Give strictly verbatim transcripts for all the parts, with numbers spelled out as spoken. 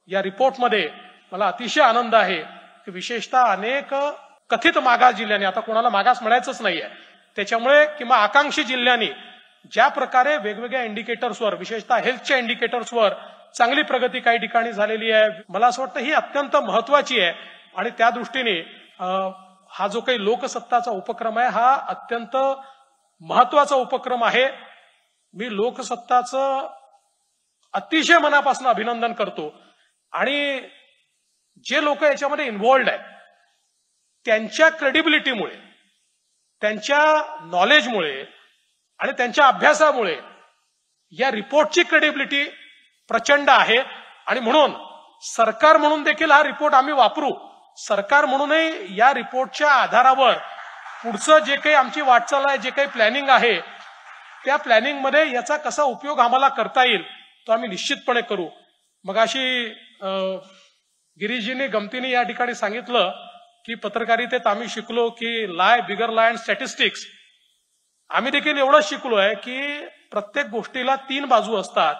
या रिपोर्टमध्ये मला अतिशय आनंद आहे की विशेषतः अनेक कथित मागास जिल्ह्यांनी, आता कोणाला मागास म्हणायचंच नाहीये, त्याच्यामुळे किंवा आकांक्षी जिल्ह्यांनी ज्या प्रकारे वेगवेगळ्या इंडिकेटर्सवर, विशेषतः हेल्थच्या इंडिकेटर्सवर चांगली प्रगती काही ठिकाणी झालेली आहे, मला असं वाटतं ही अत्यंत महत्वाची आहे. आणि त्या दृष्टीने हा जो काही लोकसत्ताचा उपक्रम आहे हा अत्यंत महत्वाचा उपक्रम आहे. मी लोकसत्ताचं अतिशय मनापासून अभिनंदन करतो. आणि जे लोक याच्यामध्ये इन्व्हॉल्ड आहेत त्यांच्या क्रेडिबिलिटीमुळे, त्यांच्या नॉलेजमुळे आणि त्यांच्या अभ्यासामुळे या रिपोर्टची क्रेडिबिलिटी प्रचंड आहे. आणि म्हणून सरकार म्हणून देखील हा रिपोर्ट आम्ही वापरू. सरकार म्हणूनही या रिपोर्टच्या आधारावर पुढचं जे काही आमची वाटचाल आहे, जे काही प्लॅनिंग आहे, त्या प्लॅनिंगमध्ये याचा कसा उपयोग आम्हाला करता येईल तो आम्ही निश्चितपणे करू. मग अशी गिरीशजींनी गमतीने या ठिकाणी सांगितलं की पत्रकारितेत आम्ही शिकलो की लाय, बिगर लाय अँड स्टॅटिस्टिक्स. आम्ही देखील एवढंच शिकलोय की प्रत्येक गोष्टीला तीन बाजू असतात,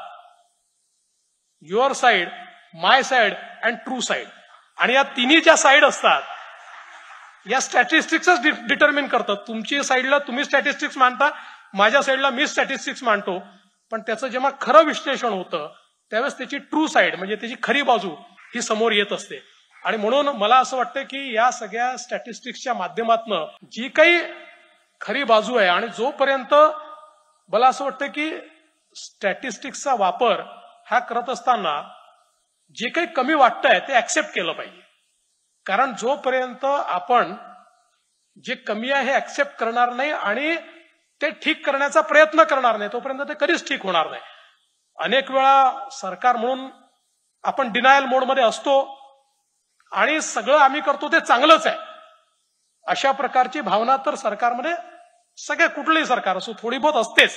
your side, my side and true side. आणि या तिन्ही ज्या साइड असतात या स्टॅटिस्टिक्सच डिटर्मिन करतात. तुमची साइडला तुम्ही स्टॅटिस्टिक्स मानता, माझ्या साइडला मी स्टॅटिस्टिक्स मानतो, पण त्याचं जेव्हा खरं विश्लेषण होतं त्यावेळेस त्याची ट्रू साइड म्हणजे त्याची खरी बाजू ही समोर येत असते. आणि म्हणून मला असं वाटतं की या सगळ्या स्टॅटिस्टिक्सच्या माध्यमातून जी काही खरी बाजू आहे, आणि जोपर्यंत मला असं वाटतं की स्टॅटिस्टिक्सचा वापर हा करत असताना जे काही कमी वाटतंय ते ऍक्सेप्ट केलं पाहिजे. कारण जोपर्यंत आपण जे कमी आहे हे ऍक्सेप्ट करणार नाही आणि ते ठीक करण्याचा प्रयत्न करणार नाही तोपर्यंत ते कधीच ठीक होणार नाही. अनेक वेळा सरकार म्हणून आपण डिनायल मोडमध्ये असतो आणि सगळं आम्ही करतो ते चांगलंच आहे अशा प्रकारची भावना तर सरकारमध्ये, सगळे कुठलंही सरकार असो, थोडी बहुत असतेच.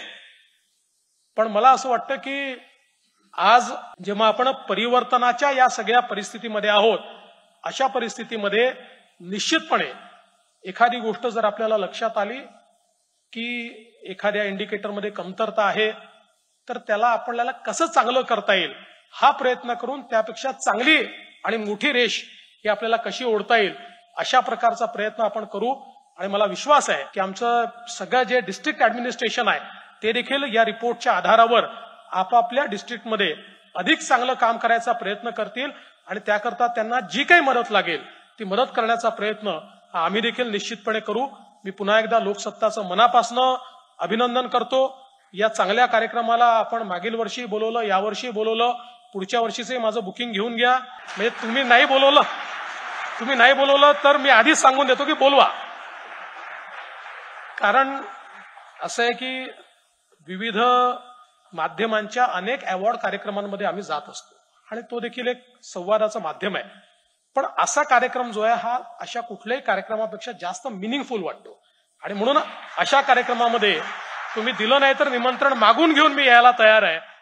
पण मला असं वाटतं की आज जेव्हा आपण परिवर्तनाच्या या सगळ्या परिस्थितीमध्ये आहोत, अशा परिस्थितीमध्ये निश्चितपणे एखादी गोष्ट जर आपल्याला लक्षात आली की एखाद्या इंडिकेटरमध्ये कमतरता आहे तर त्याला आपल्याला कसं चांगलं करता येईल हा प्रयत्न करून त्यापेक्षा चांगली आणि मोठी रेष ही आपल्याला कशी ओढता येईल अशा प्रकारचा प्रयत्न आपण करू. आणि मला विश्वास आहे की आमचं सगळं जे डिस्ट्रिक्ट ऍडमिनिस्ट्रेशन आहे ते देखील या रिपोर्टच्या आधारावर आपापल्या डिस्ट्रिक्टमध्ये अधिक चांगलं काम करायचा प्रयत्न करतील. आणि त्याकरता त्यांना जी काही मदत लागेल ती मदत करण्याचा प्रयत्न आम्ही देखील निश्चितपणे करू. मी पुन्हा एकदा लोकसत्ताचं मनापासनं अभिनंदन करतो. या चांगल्या कार्यक्रमाला आपण मागील वर्षी बोलवलं, यावर्षी बोलवलं, पुढच्या वर्षीचे माझं बुकिंग घेऊन घ्या. म्हणजे तुम्ही नाही बोलवलं तुम्ही नाही बोलवलं तर मी आधीच सांगून देतो की बोलवा. कारण असं आहे की विविध माध्यमांच्या अनेक अवॉर्ड कार्यक्रमांमध्ये आम्ही जात असतो आणि तो देखील एक संवादाचं माध्यम आहे. पण असा कार्यक्रम जो आहे हा अशा कुठल्याही कार्यक्रमापेक्षा जास्त मिनिंगफुल वाटतो. आणि म्हणून अशा कार्यक्रमामध्ये तुम्ही दिलं नाही तर निमंत्रण मागून घेऊन मी यायला तयार आहे.